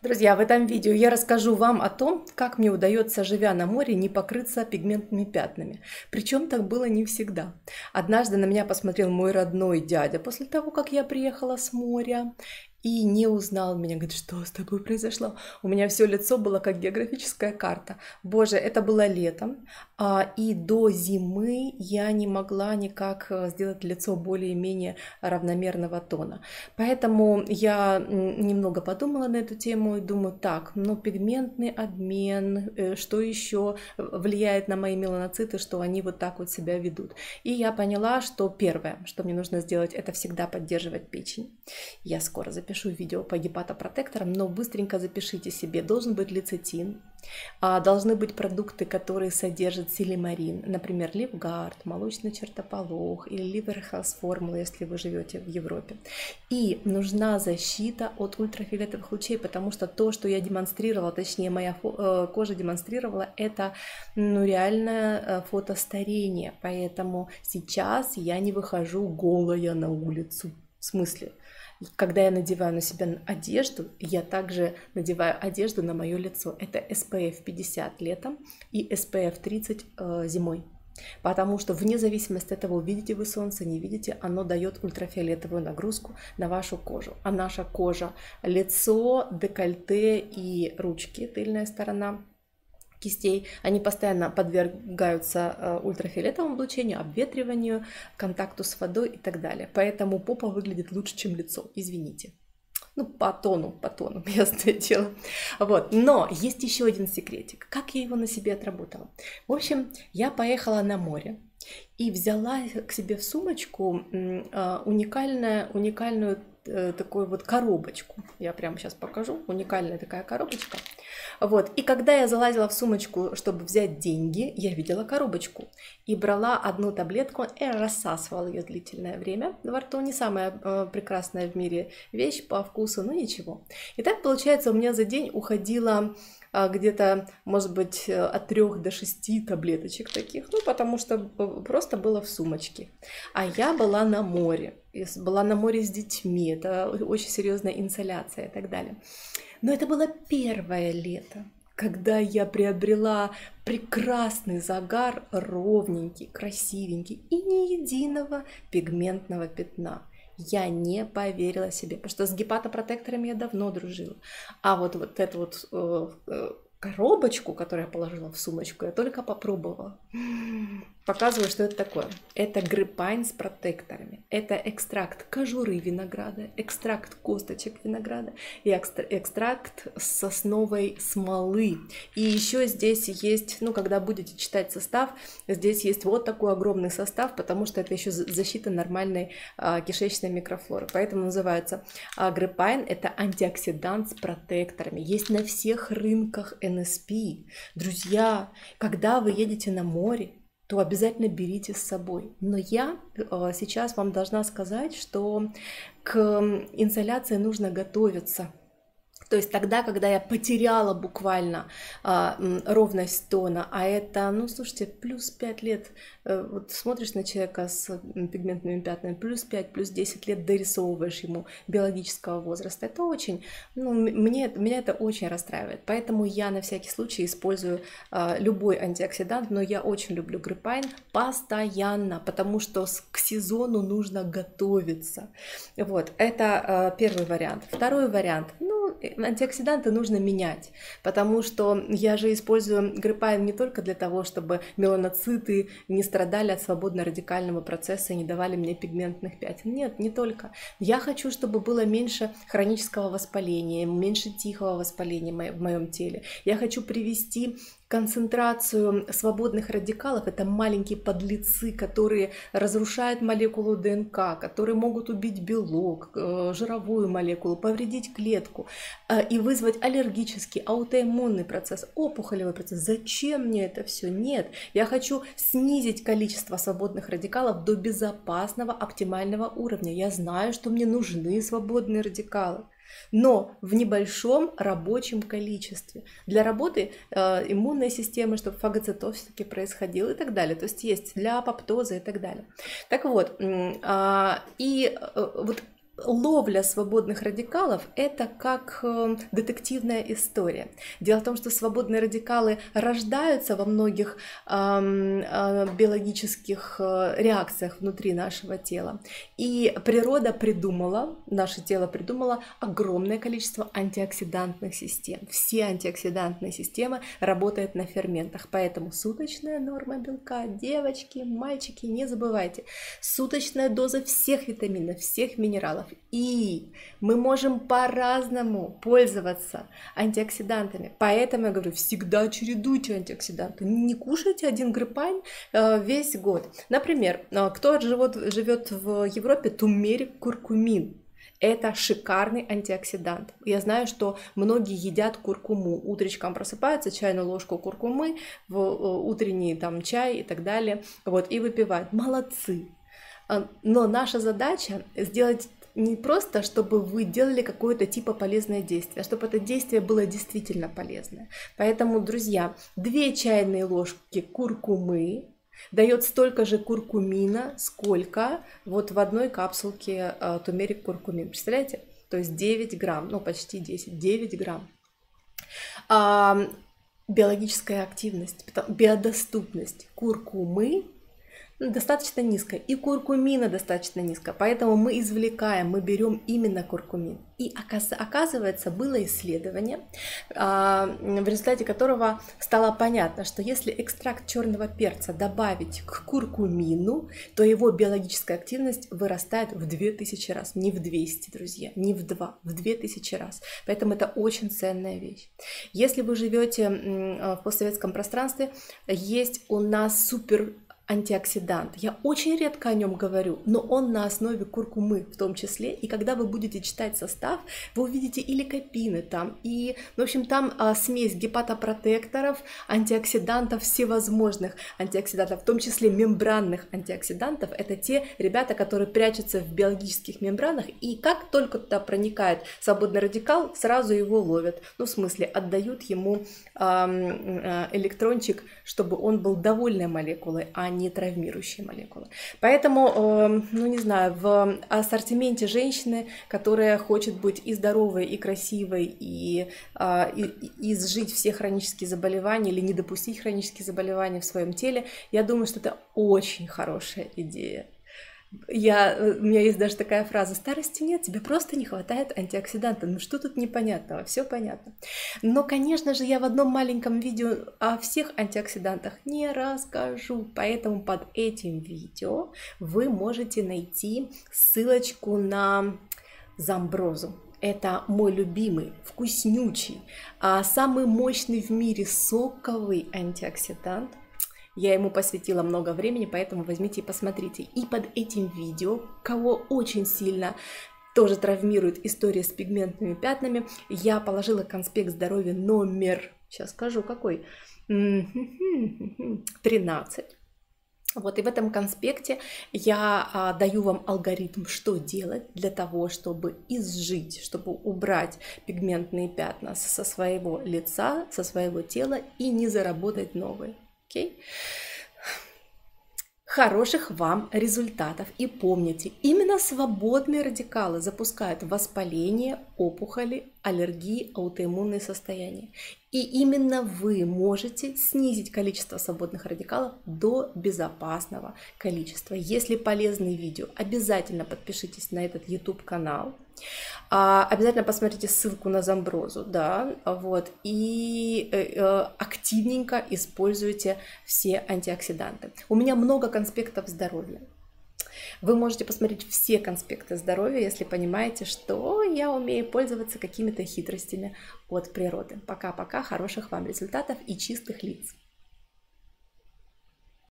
Друзья, в этом видео я расскажу вам о том, как мне удается, живя на море, не покрыться пигментными пятнами. Причем так было не всегда. Однажды на меня посмотрел мой родной дядя после того, как я приехала с моря. И не узнал меня, говорит, что с тобой произошло? У меня все лицо было как географическая карта. Боже, это было летом, и до зимы я не могла никак сделать лицо более-менее равномерного тона. Поэтому я немного подумала на эту тему и думаю, так, ну пигментный обмен, что еще влияет на мои меланоциты, что они вот так вот себя ведут. И я поняла, что первое, что мне нужно сделать, это всегда поддерживать печень. Я скоро запишу видео по гепатопротекторам, но быстренько запишите себе, должен быть лецитин, должны быть продукты, которые содержат силимарин, например, Ливгард, молочный чертополох или Liver Health формула, если вы живете в Европе. И нужна защита от ультрафиолетовых лучей, потому что то, что я демонстрировала, точнее моя кожа демонстрировала, это реальное фотостарение. Поэтому сейчас я не выхожу голая на улицу. В смысле? Когда я надеваю на себя одежду, я также надеваю одежду на мое лицо. Это SPF 50 летом и SPF 30 зимой. Потому что вне зависимости от того, видите вы солнце, не видите, оно дает ультрафиолетовую нагрузку на вашу кожу. А наша кожа, лицо, декольте и ручки, тыльная сторона кистей, они постоянно подвергаются ультрафиолетовому облучению, обветриванию, контакту с водой и так далее. Поэтому попа выглядит лучше, чем лицо, извините. Ну, по тону, ясное дело. Вот. Но есть еще один секретик. Как я его на себе отработала? В общем, я поехала на море и взяла к себе в сумочку уникальную такую вот коробочку. Я прямо сейчас покажу. Уникальная такая коробочка. Вот. И когда я залазила в сумочку, чтобы взять деньги, я видела коробочку. И брала одну таблетку и рассасывала ее длительное время. Во рту не самая прекрасная в мире вещь по вкусу, но ничего. И так, получается, у меня за день уходило где-то, может быть, от 3 до 6 таблеточек таких, ну, потому что просто было в сумочке. А я была на море, была на море с детьми, это очень серьезная инсоляция и так далее. Но это было первое лето, когда я приобрела прекрасный загар, ровненький, красивенький и ни единого пигментного пятна. Я не поверила себе, потому что с гепатопротекторами я давно дружила. А вот эту вот коробочку, которую я положила в сумочку, я только попробовала. Показываю, что это такое. Это гриппайн с протекторами. Это экстракт кожуры винограда, экстракт косточек винограда и экстракт сосновой смолы. И еще здесь есть, ну, когда будете читать состав, здесь есть вот такой огромный состав, потому что это еще защита нормальной кишечной микрофлоры. Поэтому называется гриппайн. Это антиоксидант с протекторами. Есть на всех рынках NSP. Друзья, когда вы едете на море, то обязательно берите с собой. Но я сейчас вам должна сказать, что к инсоляции нужно готовиться. То есть тогда, когда я потеряла буквально ровность тона, а это, ну, слушайте, плюс 5 лет, вот смотришь на человека с пигментными пятнами, плюс 5, плюс 10 лет дорисовываешь ему биологического возраста, это очень, ну, меня это очень расстраивает. Поэтому я на всякий случай использую любой антиоксидант, но я очень люблю гриппайн постоянно, потому что к сезону нужно готовиться. Вот, это первый вариант. Второй вариант, ну, антиоксиданты нужно менять, потому что я же использую гриппайн не только для того, чтобы меланоциты не страдали от свободно-радикального процесса и не давали мне пигментных пятен. Нет, не только. Я хочу, чтобы было меньше хронического воспаления, меньше тихого воспаления в моем теле. Я хочу привести концентрацию свободных радикалов, это маленькие подлецы, которые разрушают молекулу ДНК, которые могут убить белок, жировую молекулу, повредить клетку и вызвать аллергический, аутоиммунный процесс, опухолевый процесс. Зачем мне это все? Нет, я хочу снизить количество свободных радикалов до безопасного, оптимального уровня. Я знаю, что мне нужны свободные радикалы, но в небольшом рабочем количестве. Для работы иммунной системы, чтобы фагоцитоз все-таки происходил и так далее. То есть есть для апоптоза и так далее. Так вот, вот ловля свободных радикалов – это как детективная история. Дело в том, что свободные радикалы рождаются во многих биологических реакциях внутри нашего тела. И природа придумала, наше тело придумало огромное количество антиоксидантных систем. Все антиоксидантные системы работают на ферментах. Поэтому суточная норма белка, девочки, мальчики, не забывайте, суточная доза всех витаминов, всех минералов. И мы можем по-разному пользоваться антиоксидантами. Поэтому я говорю, всегда чередуйте антиоксиданты. Не кушайте один гриппайн весь год. Например, кто живет в Европе, турмерик, куркумин. Это шикарный антиоксидант. Я знаю, что многие едят куркуму. Утречком просыпаются, чайную ложку куркумы в утренний там чай и так далее. Вот, и выпивают. Молодцы. Но наша задача сделать не просто, чтобы вы делали какое-то типа полезное действие, а чтобы это действие было действительно полезное. Поэтому, друзья, 2 чайные ложки куркумы дает столько же куркумина, сколько вот в одной капсулке турмерик куркумин. Представляете? То есть 9 грамм, ну почти 10, 9 грамм. Биологическая активность, биодоступность куркумы достаточно низкая, и куркумина достаточно низкая, поэтому мы извлекаем, мы берем именно куркумин. И оказывается, было исследование, в результате которого стало понятно, что если экстракт черного перца добавить к куркумину, то его биологическая активность вырастает в 2000 раз, не в 200, друзья, не в 2, в 2000 раз. Поэтому это очень ценная вещь. Если вы живете в постсоветском пространстве, есть у нас супер антиоксидант. Я очень редко о нем говорю, но он на основе куркумы в том числе. И когда вы будете читать состав, вы увидите и ликопины там, и, в общем, там смесь гепатопротекторов, антиоксидантов, всевозможных антиоксидантов, в том числе мембранных антиоксидантов. Это те ребята, которые прячутся в биологических мембранах, и как только туда проникает свободный радикал, сразу его ловят. Ну, в смысле, отдают ему электрончик, чтобы он был довольной молекулой, а не травмирующие молекулы. Поэтому, ну не знаю, в ассортименте женщины, которая хочет быть и здоровой, и красивой, и изжить все хронические заболевания или не допустить хронические заболевания в своем теле, я думаю, что это очень хорошая идея. У меня есть даже такая фраза: старости нет, тебе просто не хватает антиоксидантов. Ну что тут непонятного? Все понятно. Но, конечно же, я в одном маленьком видео о всех антиоксидантах не расскажу, поэтому под этим видео вы можете найти ссылочку на Замброзу. Это мой любимый, вкуснючий, самый мощный в мире соковый антиоксидант. Я ему посвятила много времени, поэтому возьмите и посмотрите. И под этим видео, кого очень сильно тоже травмирует история с пигментными пятнами, я положила конспект здоровья номер, сейчас скажу какой, 13. Вот, и в этом конспекте я даю вам алгоритм, что делать для того, чтобы изжить, чтобы убрать пигментные пятна со своего лица, со своего тела и не заработать новые. Okay? Хороших вам результатов. И помните, именно свободные радикалы запускают воспаление, опухоли, аллергии, аутоиммунные состояния. И именно вы можете снизить количество свободных радикалов до безопасного количества. Если полезные видео, обязательно подпишитесь на этот YouTube канал. Обязательно посмотрите ссылку на Замброзу, да, вот, и активненько используйте все антиоксиданты. У меня много конспектов здоровья. Вы можете посмотреть все конспекты здоровья, если понимаете, что я умею пользоваться какими-то хитростями от природы. Пока-пока, хороших вам результатов и чистых лиц.